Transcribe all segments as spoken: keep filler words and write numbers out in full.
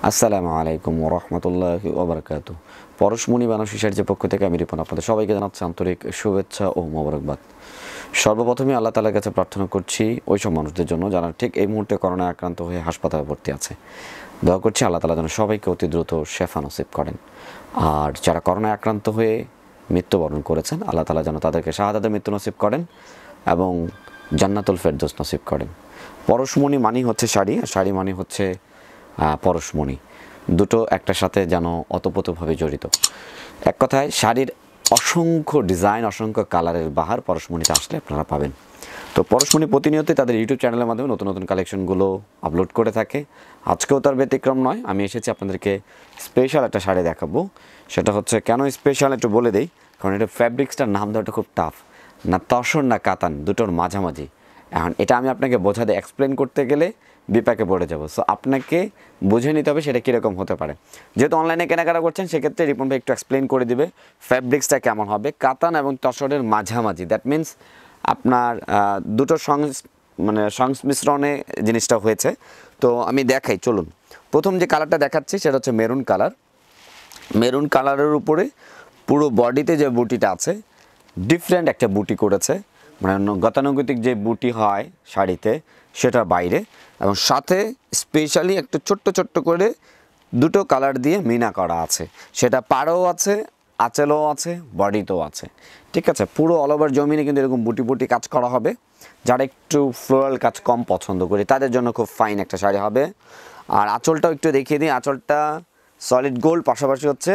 আসসালামু আলাইকুম ওয়া রাহমাতুল্লাহি ওয়া বারাকাতুহু। পরশমণি বেনারসি শাড়ির পক্ষ থেকে আমি রিপন আপনাদের সবাইকে জানাচ্ছি আন্তরিক শুভেচ্ছা ও মোবারকবাদ। সর্বপ্রথমে আল্লাহ তাআলার কাছে প্রার্থনা করছি ওই সব মানুষদের জন্য যারা ঠিক এই মুহূর্তে করোনা আক্রান্ত হয়ে হাসপাতালে ভর্তি আছে। দোয়া করছি আল্লাহ তাআলা যেন সবাইকে অতি দ্রুত শেফা নসিব করেন। আর যারা করোনায় আক্রান্ত হয়ে মৃত্যুবরণ করেছেন আল্লাহ তাআলা যেন তাদেরকে শাহাদাতের মৃত্যু নসিব করেন এবং জান্নাতুল ফেরদৌস নসিব করেন। পরশমণি মানি হচ্ছে শাড়ি, আর শাড়ি মানি হচ্ছে পরশমণি, দুটো একটার সাথে যেন অতপ্রতভাবে জড়িত। এক কথায় শাড়ির অসংখ্য ডিজাইন, অসংখ্য কালারের বাহার পরশমণিতে আসলে আপনারা পাবেন। তো পরশমণি প্রতিনিয়তই তাদের ইউটিউব চ্যানেলের মাধ্যমে নতুন নতুন কালেকশনগুলো আপলোড করে থাকে। আজকেও তার ব্যতিক্রম নয়, আমি এসেছি আপনাদেরকে স্পেশাল একটা শাড়ি দেখাবো। সেটা হচ্ছে কেন স্পেশাল একটু বলে দিই, কারণ এটা ফ্যাব্রিক্সটার নাম দেওয়াটা খুব টাফ, না তসর না কাতান, দুটোর মাঝামাঝি। এখন এটা আমি আপনাকে বোঝাতে এক্সপ্লেন করতে গেলে বিপাকে পড়ে যাব। সো আপনাকে বুঝে নিতে হবে সেটা কীরকম হতে পারে। যেহেতু অনলাইনে কেনাকাটা করছেন সেক্ষেত্রে রিপন ভাই একটু এক্সপ্লেন করে দিবে ফ্যাব্রিক্সটা কেমন হবে। কাতান এবং তসরের মাঝামাঝি, দ্যাট মিন্স আপনার দুটো সংস মানে সংমিশ্রণে জিনিসটা হয়েছে। তো আমি দেখাই, চলুন। প্রথম যে কালারটা দেখাচ্ছি সেটা হচ্ছে মেরুন কালার। মেরুন কালারের উপরে পুরো বডিতে যে বুটিটা আছে ডিফারেন্ট একটা বুটি করেছে, মানে গতানুগতিক যে বুটি হয় শাড়িতে সেটা বাইরে, এবং সাথে স্পেশালি একটু ছোট্ট ছোট্ট করে দুটো কালার দিয়ে মিনা করা আছে। সেটা পাড়ও আছে, আঁচলও আছে, বডিতেও আছে। ঠিক আছে, পুরো অল ওভার জমিনে কিন্তু এরকম বুটি বুটি কাজ করা হবে। যারা একটু ফ্লোরাল কাজ কম পছন্দ করি তাদের জন্য খুব ফাইন একটা শাড়ি হবে। আর আঁচলটাও একটু দেখিয়ে দিই। আঁচলটা সলিড গোল্ড, পাশাপাশি হচ্ছে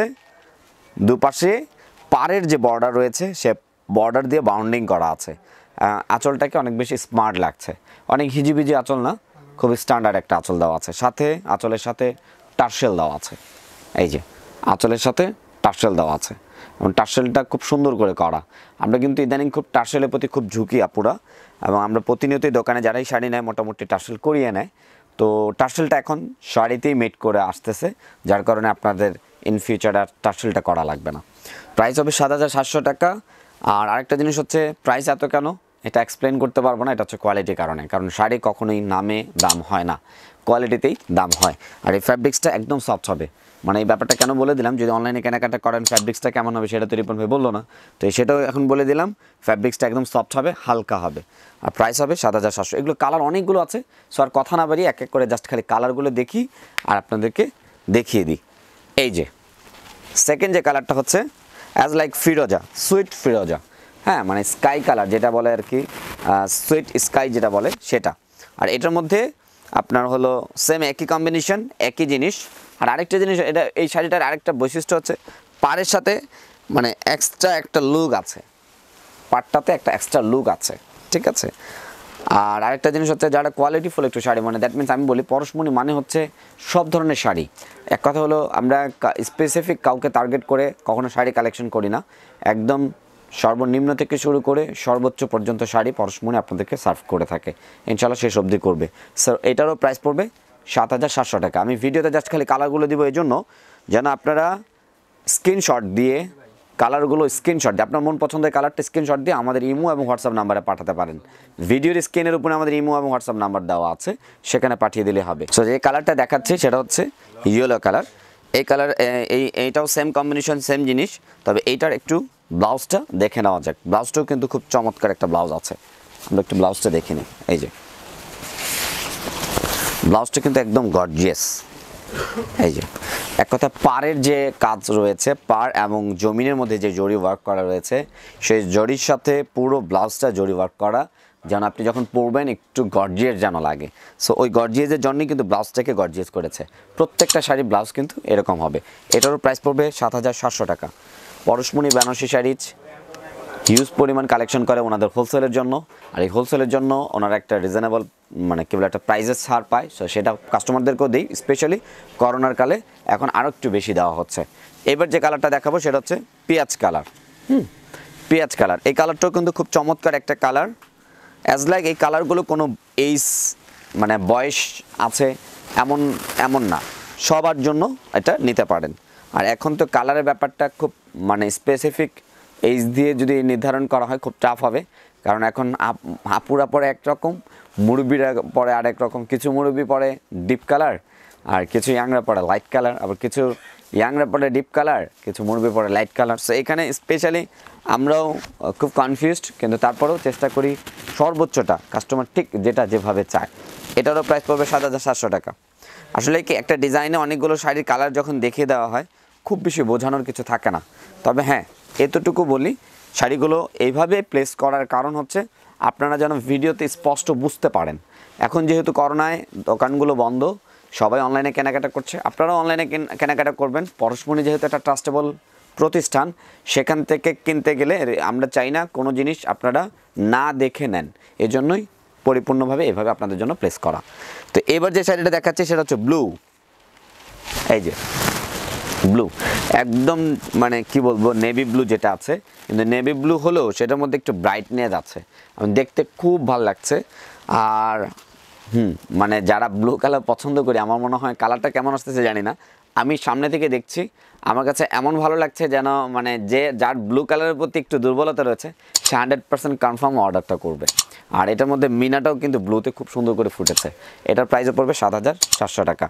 দুপাশে পাড়ের যে বর্ডার রয়েছে সে বর্ডার দিয়ে বাউন্ডিং করা আছে। আঁচলটাকে অনেক বেশি স্মার্ট লাগছে, অনেক হিজিবিজি আঁচল না, খুব স্ট্যান্ডার্ড একটা আঁচল দেওয়া আছে। সাথে আঁচলের সাথে টার্সেল দেওয়া আছে, এই যে আঁচলের সাথে টার্সেল দেওয়া আছে, এবং টার্সেলটা খুব সুন্দর করে করা। আমরা কিন্তু ইদানিং খুব টার্সেলের প্রতি খুব ঝুঁকি আপুরা, এবং আমরা প্রতিনিয়তই দোকানে যারাই শাড়ি নেয় মোটামুটি টার্সেল করিয়ে নেয়। তো টার্সেলটা এখন শাড়িতেই মেড করে আসতেছে, যার কারণে আপনাদের ইন ফিউচার আর টার্সেলটা করা লাগবে না। প্রাইস হবে সাত হাজার সাতশো টাকা। আর আরেকটা জিনিস হচ্ছে প্রাইস এত কেন এটা এক্সপ্লেন করতে পারবো না, এটা হচ্ছে কোয়ালিটির কারণে। কারণ শাড়ি কখনোই নামে দাম হয় না, কোয়ালিটিতেই দাম হয়। আর এই ফ্যাব্রিক্সটা একদম সফট হবে, মানে এই ব্যাপারটা কেন বলে দিলাম, যদি অনলাইনে কেনাকাটা করেন ফ্যাব্রিক্সটা কেমন হবে সেটা তো রিপন ভাই বললো না, তো সেটাও এখন বলে দিলাম। ফ্যাব্রিক্সটা একদম সফট হবে, হালকা হবে, আর প্রাইস হবে সাত হাজার সাতশো। এগুলো কালার অনেকগুলো আছে, সো আর কথা না বাড়িয়ে এক এক করে জাস্ট খালি কালারগুলো দেখি আর আপনাদেরকে দেখিয়ে দিই। এই যে সেকেন্ড যে কালারটা হচ্ছে অ্যাজ লাইক ফিরোজা, সুইট ফিরোজা, হ্যাঁ, মানে স্কাই কালার যেটা বলে আর কি, সুইট স্কাই যেটা বলে সেটা। আর এটার মধ্যে আপনার হলো সেম একই কম্বিনেশন, একই জিনিস। আর আরেকটা জিনিস, এটা এই শাড়িটার আরেকটা বৈশিষ্ট্য হচ্ছে পাড়ের সাথে মানে এক্সট্রা একটা লুক আছে, পাড়টাতে একটা এক্সট্রা লুক আছে, ঠিক আছে। আর আরেকটা জিনিস হচ্ছে যারা কোয়ালিটিফুল একটু শাড়ি, মানে দ্যাট মিনস আমি বলি পরশমণি মানে হচ্ছে সব ধরনের শাড়ি। এক কথা হলো আমরা স্পেসিফিক কাউকে টার্গেট করে কখনো শাড়ি কালেকশন করি না, একদম সর্বনিম্ন থেকে শুরু করে সর্বোচ্চ পর্যন্ত শাড়ি পরশমণি আপনাদেরকে সার্ভ করে থাকে, ইনশাল্লাহ শেষ অবধি করবে। স্যার এটারও প্রাইস পড়বে সাত হাজার সাতশো টাকা। আমি ভিডিওতে জাস্ট খালি কালারগুলো দিব এই জন্য যেন আপনারা স্ক্রিনশট দিয়ে কালারগুলো স্ক্রিনশট দিয়ে আপনার মন পছন্দের কালারটা স্ক্রিনশট দিয়ে আমাদের ইমো এবং হোয়াটসঅ্যাপ নাম্বারে পাঠাতে পারেন। ভিডিওর স্ক্রিনের উপরে আমাদের ইমো এবং হোয়াটসঅ্যাপ নাম্বার দেওয়া আছে, সেখানে পাঠিয়ে দিলে হবে। সো যে কালারটা দেখাচ্ছি সেটা হচ্ছে ইয়েলো কালার। এই কালার এই এইটাও সেম কম্বিনেশন, সেম জিনিস, তবে এইটার একটু ব্লাউজটা দেখে নেওয়া যাক। ব্লাউজটাও কিন্তু খুব চমৎকার একটা ব্লাউজ আছে, আমরা একটু ব্লাউজটা দেখে নিই। এই যে ব্লাউজটা কিন্তু একদম গর্জিয়াস। এই যে এক কথা পাড়ের যে কাজ রয়েছে, পাড় এবং জমিনের মধ্যে যে জরি ওয়ার্ক করা রয়েছে সেই জরির সাথে পুরো ব্লাউজটা জরি ওয়ার্ক করা, যেন আপনি যখন পরবেন একটু গর্জিয়াস যেন লাগে। সো ওই গর্জিয়াসের জন্যই কিন্তু ব্লাউজটাকে গর্জিয়াস করেছে। প্রত্যেকটা শাড়ির ব্লাউজ কিন্তু এরকম হবে। এটারও প্রাইস পড়বে সাত হাজার সাতশো টাকা। পরশমণি বেনারসি শাড়িজ হিউজ পরিমাণ কালেকশন করে ওনাদের হোলসেলের জন্য, আর এই হোলসেলের জন্য ওনারা একটা রিজনেবল মানে কেবল একটা প্রাইজের ছাড় পায়। সো সেটা কাস্টমারদেরকেও দিই, স্পেশালি করোনার কালে এখন আরও একটু বেশি দেওয়া হচ্ছে। এবার যে কালারটা দেখাবো সেটা হচ্ছে পেঁয়াজ কালার। হুম পেঁয়াজ কালার, এই কালারটাও কিন্তু খুব চমৎকার একটা কালার। অ্যাজ লাইক এই কালারগুলো কোনো এইজ মানে বয়স আছে এমন এমন না, সবার জন্য এটা নিতে পারেন। আর এখন তো কালারের ব্যাপারটা খুব মানে স্পেসিফিক এইজ দিয়ে যদি নির্ধারণ করা হয় খুব টাফ হবে, কারণ এখন আপুরা পরে একরকম, মুরব্বিরা পরে আরেক রকম। কিছু মুরব্বি পরে ডিপ কালার, আর কিছু ইয়াংরা পরে লাইট কালার, আবার কিছু ইয়াংরা পরে ডিপ কালার, কিছু মুরবি পরে লাইট কালার। সো এখানে স্পেশালি আমরাও খুব কনফিউজড, কিন্তু তারপরেও চেষ্টা করি সর্বোচ্চটা কাস্টমার ঠিক যেটা যেভাবে চায়। এটারও প্রাইস পড়বে সাত হাজার সাতশো টাকা। আসলে কি একটা ডিজাইনে অনেকগুলো শাড়ির কালার যখন দেখিয়ে দেওয়া হয় খুব বেশি বোঝানোর কিছু থাকে না। তবে হ্যাঁ, এতটুকু বলি, শাড়িগুলো এইভাবে প্লেস করার কারণ হচ্ছে আপনারা যেন ভিডিওতে স্পষ্ট বুঝতে পারেন। এখন যেহেতু করোনায় দোকানগুলো বন্ধ, সবাই অনলাইনে কেনাকাটা করছে, আপনারাও অনলাইনে কেনাকাটা করবেন। পরশমণি যেহেতু একটা ট্রাস্টেবল প্রতিষ্ঠান, সেখান থেকে কিনতে গেলে আমরা চাই না কোনো জিনিস আপনারা না দেখে নেন, এজন্যই পরিপূর্ণভাবে এভাবে আপনাদের জন্য প্লেস করা। তো এবার যে শাড়িটা দেখাচ্ছি সেটা হচ্ছে ব্লু। এই যে ব্লু, একদম মানে কি বলবো, নেভি ব্লু যেটা আছে, কিন্তু নেভি ব্লু হলেও সেটার মধ্যে একটু ব্রাইটনেস আছে, আমি দেখতে খুব ভালো লাগছে। আর হুম মানে যারা ব্লু কালার পছন্দ করি, আমার মনে হয় কালারটা কেমন আসতেছে জানি না, আমি সামনে থেকে দেখছি আমার কাছে এমন ভালো লাগছে যেন মানে যে যার ব্লু কালারের প্রতি একটু দুর্বলতা রয়েছে সে হান্ড্রেড পার্সেন্ট কনফার্ম অর্ডারটা করবে। আর এটার মধ্যে মিনাটাও কিন্তু ব্লুতে খুব সুন্দর করে ফুটেছে। এটার প্রাইসও পড়বে সাত হাজার সাতশো টাকা।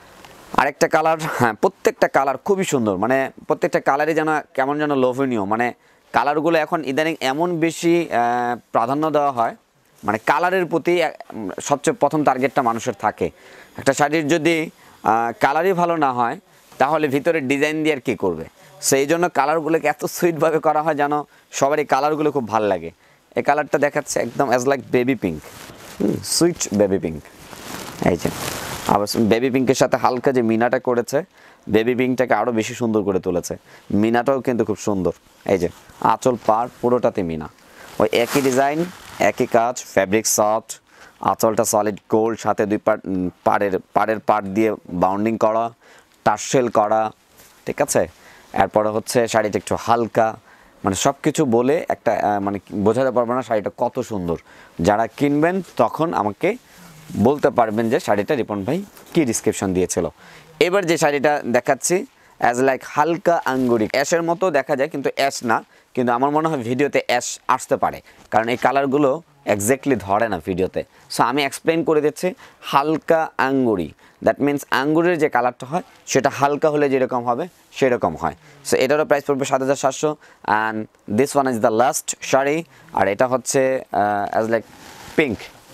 আরেকটা কালার, হ্যাঁ প্রত্যেকটা কালার খুবই সুন্দর, মানে প্রত্যেকটা কালারই যেন কেমন যেন লোভনীয়। মানে কালারগুলো এখন ইদানিং এমন বেশি প্রাধান্য দেওয়া হয়, মানে কালারের প্রতি সবচেয়ে প্রথম টার্গেটটা মানুষের থাকে। একটা শাড়ির যদি কালারই ভালো না হয় তাহলে ভিতরে ডিজাইন দিয়ে আর কী করবে। সেই জন্য কালারগুলোকে এত সুইটভাবে করা হয় যেন সবারই কালারগুলো খুব ভালো লাগে। এই কালারটা দেখাচ্ছে একদম as like baby pink, hmm sweet baby pink. এই যে আবার বেবি পিঙ্কের সাথে হালকা যে মিনাটা করেছে, বেবি পিঙ্কটাকে আরও বেশি সুন্দর করে তুলেছে। মিনাটাও কিন্তু খুব সুন্দর। এই যে আঁচল পাড় পুরোটাতে মিনা, ওই একই ডিজাইন একই কাজ, ফ্যাব্রিক সফট, আঁচলটা সলিড গোল্ড, সাথে দুই পার পাড়ের পাড়ের পাড় দিয়ে বাউন্ডিং করা, টার্সেল করা, ঠিক আছে। এরপরে হচ্ছে শাড়িটা একটু হালকা, মানে সব কিছু বলে একটা মানে বোঝাতে পারবো না শাড়িটা কত সুন্দর। যারা কিনবেন তখন আমাকে বলতে পারবেন যে শাড়িটা রিপন ভাই কী ডিসক্রিপশন দিয়েছিল। এবার যে শাড়িটা দেখাচ্ছি অ্যাজ লাইক হালকা আঙ্গুরি, অ্যাশের মতো দেখা যায় কিন্তু অ্যাশ না, কিন্তু আমার মনে হয় ভিডিওতে অ্যাশ আসতে পারে কারণ এই কালারগুলো এক্স্যাক্টলি ধরে না ভিডিওতে। সো আমি এক্সপ্লেন করে দিচ্ছি, হালকা আঙ্গুরি, দ্যাট মিন্স আঙ্গুরের যে কালারটা হয় সেটা হালকা হলে যেরকম হবে সেরকম হয়। সো এটারও প্রাইস পড়বে সাত হাজার সাতশো। And this one is the last sari, আর এটা হচ্ছে as like pink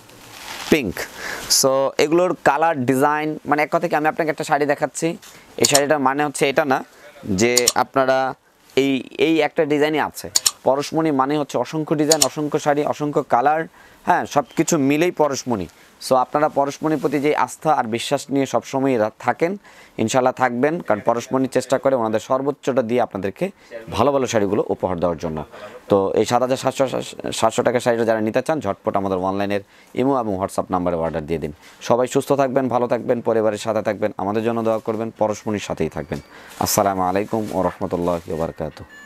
pink. So এগুলোর কালার ডিজাইন, মানে এক কথা কি আমি আপনাকে একটা শাড়ি দেখাচ্ছি, এই শাড়িটার মানে হচ্ছে এটা না যে আপনারা এই এই একটা ডিজাইনই আছে। পরশমণি মানে হচ্ছে অসংখ্য ডিজাইন, অসংখ্য শাড়ি, অসংখ্য কালার, হ্যাঁ সব কিছু মিলেই পরশমণি। সো আপনারা পরশমণির প্রতি যে আস্থা আর বিশ্বাস নিয়ে সবসময় থাকেন, ইনশাল্লাহ থাকবেন, কারণ পরশমণি চেষ্টা করে ওনাদের সর্বোচ্চটা দিয়ে আপনাদেরকে ভালো ভালো শাড়িগুলো উপহার দেওয়ার জন্য। তো এই সাত হাজার সাতশো সাতশো টাকা শাড়িটা যারা নিতে চান ঝটপট আমাদের অনলাইনের ইমো এবং হোয়াটসঅ্যাপ নাম্বারে অর্ডার দিয়ে দিন। সবাই সুস্থ থাকবেন, ভালো থাকবেন, পরিবারের সাথে থাকবেন, আমাদের জন্য দোয়া করবেন, পরশমণির সাথেই থাকবেন। আসসালামু আলাইকুম ওয়া রাহমাতুল্লাহি ওয়া বারাকাতুহু।